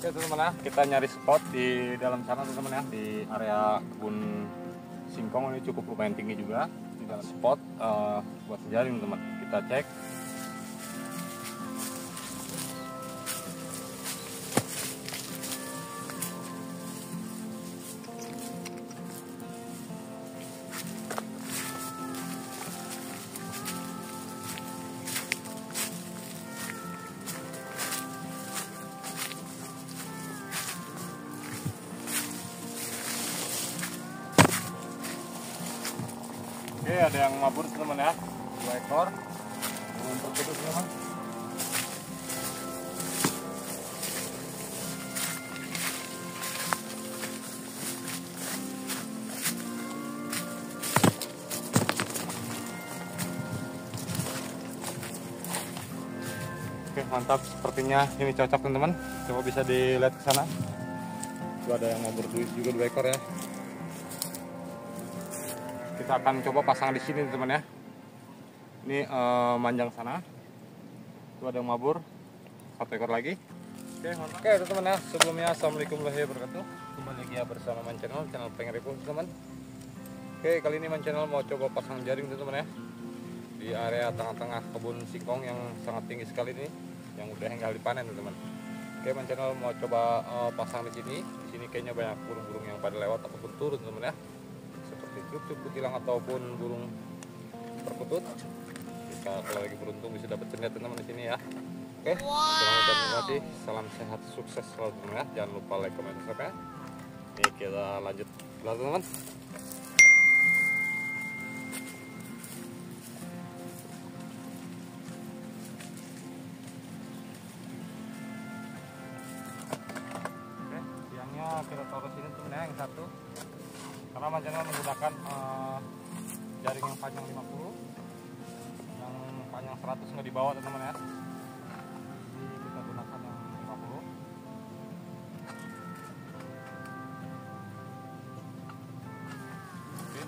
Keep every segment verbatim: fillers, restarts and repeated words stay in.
Oke teman-teman ya, kita nyari spot di dalam sana teman-teman ya, di area kebun singkong ini cukup lumayan tinggi juga. Di dalam spot uh, buat jaring teman, kita cek. Oke, ada yang mabur teman ya, dua ekor burung perkutut teman. Oke, mantap, sepertinya ini cocok teman-teman. Coba bisa dilihat ke sana. Itu ada yang mabur juga dua ekor ya. Kita akan coba pasang di sini teman ya. Ini uh, manjang sana. Itu ada yang mabur. Satu ekor lagi. Oke, mantap. Oke, teman ya. Sebelumnya assalamualaikum warahmatullahi wabarakatuh. Kembali lagi ya bersama Man Channel, channel pengen review teman. Oke, kali ini Man Channel mau coba pasang jaring teman ya. Di area tengah-tengah kebun singkong yang sangat tinggi sekali ini, yang udah tinggal dipanen teman. Oke, Man Channel mau coba uh, pasang di sini. Di sini kayaknya banyak burung-burung yang pada lewat ataupun turun teman ya. Cuk kutilang ataupun burung perkutut. Kita kalau lagi beruntung bisa dapat cendet teman-teman di sini ya. Oke, wow. Terima kasih. Salam sehat, sukses selalu teman ya. Jangan lupa like, comment, subscribe ya. Ini kita lanjut lagi teman. Oke, tiangnya kita taruh sini teman ya, yang satu. Karena Man Channel menggunakan uh, jaring yang panjang lima puluh, yang panjang seratus nggak dibawa teman-teman ya. Jadi kita gunakan yang lima puluh. Oke.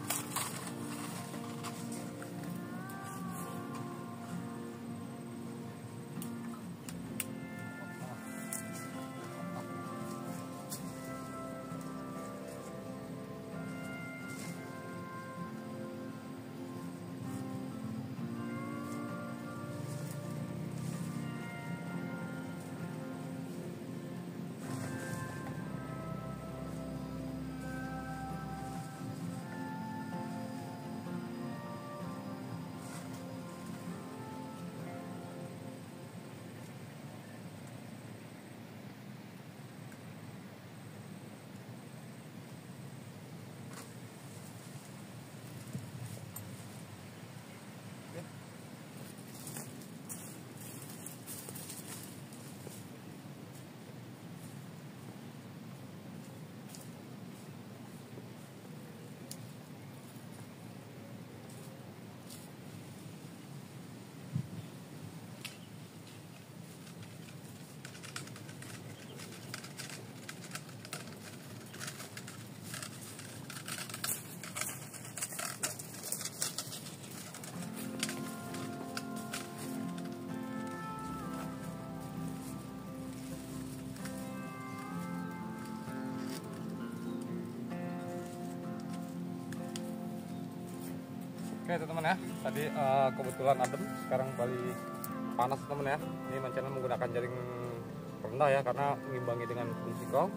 Oke teman-teman ya, tadi uh, kebetulan adem, sekarang kembali panas teman ya. Ini Man Channel menggunakan jaring rendah ya, karena mengimbangi dengan kebun singkong.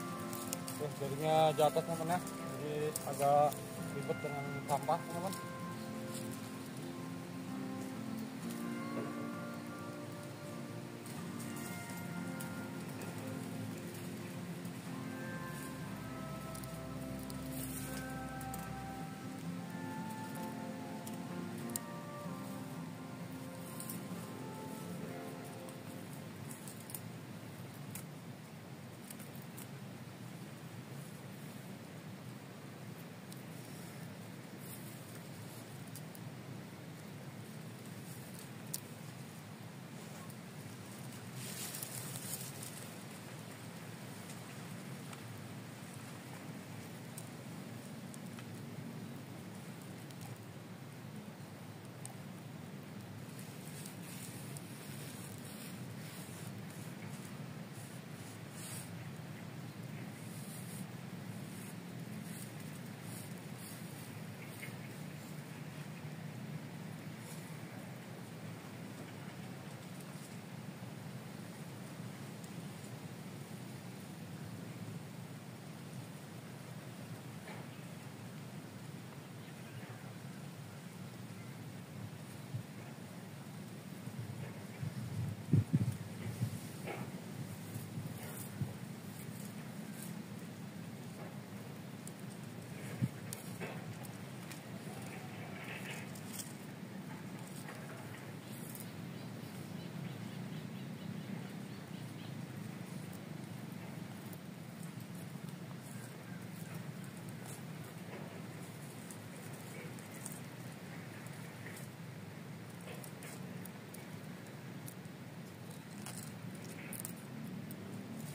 Jadinya jatuh teman ya, jadi agak ribet dengan sampah teman.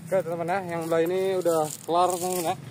Oke teman-teman ya, yang belah ini udah kelar teman-teman ya.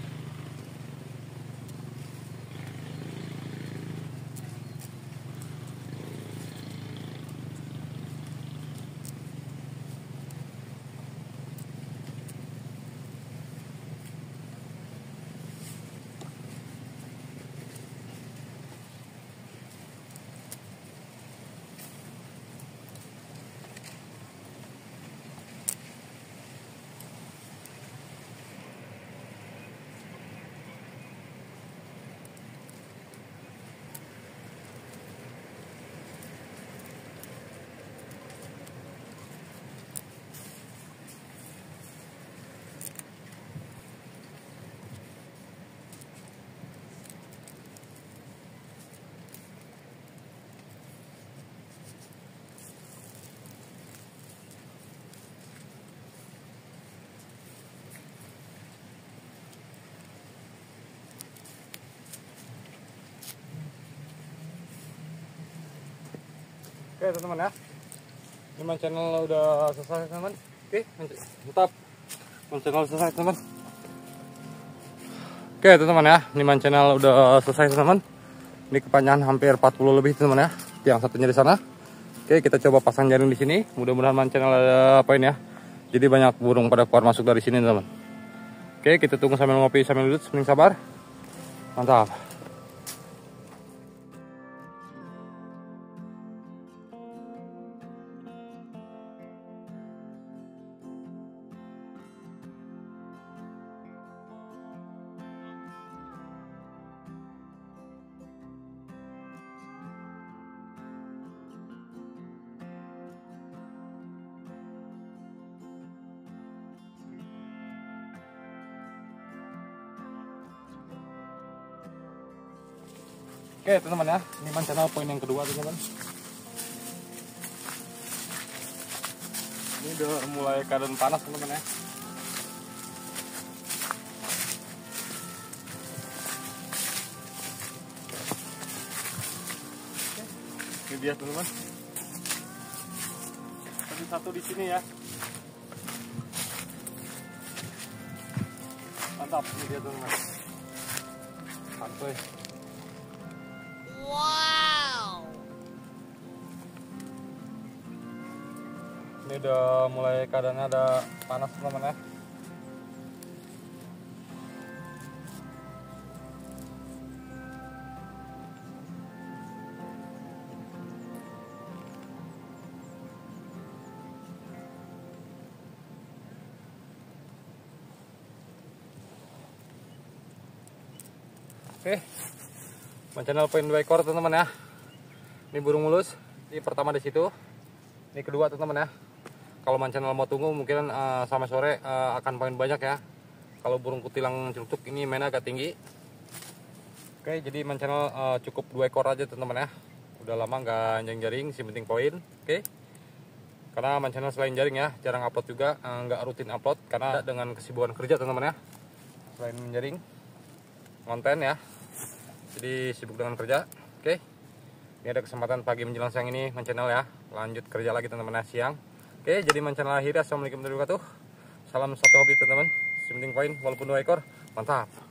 Oke teman-teman ya, ini main channel udah selesai teman-teman. Oke mantap, main channel selesai teman-teman. Oke teman-teman ya, ini main channel udah selesai teman-teman. Ini kepanjangan hampir empat puluh lebih teman-teman ya, yang satunya di sana. Oke kita coba pasang jaring di sini, mudah-mudahan main channel ada apa ini ya, jadi banyak burung pada keluar masuk dari sini teman-teman. Oke kita tunggu sambil ngopi sambil duduk, mending sabar. Mantap. Oke teman-teman ya, ini main channel poin yang kedua teman-teman. Ini udah mulai keadaan panas teman-teman ya. Ini dia teman-teman. Tadi satu di sini ya. Mantap, ini dia teman-teman. Santuy. Wow. Ini udah mulai keadaannya ada panas teman-teman ya. Oke. Channel poin dua ekor teman-teman ya. Ini burung mulus. Ini pertama di situ. Ini kedua teman-teman ya. Kalau channel mau tunggu mungkin uh, sampai sore uh, akan poin banyak ya. Kalau burung kutilang celuk ini mainnya agak tinggi. Oke, jadi channel uh, cukup dua ekor aja teman-teman ya. Udah lama nggak jaring-jaring, si penting poin. Oke. Karena channel selain jaring ya, jarang upload juga, uh, nggak rutin upload karena dengan kesibukan kerja teman-teman ya. Selain menjaring, konten ya. Jadi sibuk dengan kerja. Oke. Ini ada kesempatan pagi menjelang siang ini channel ya. Lanjut kerja lagi teman-teman ya siang. Oke, jadi channel akhir. Assalamualaikum warahmatullahi wabarakatuh. Salam satu hobi teman-teman. Si penting poin walaupun dua ekor. Mantap.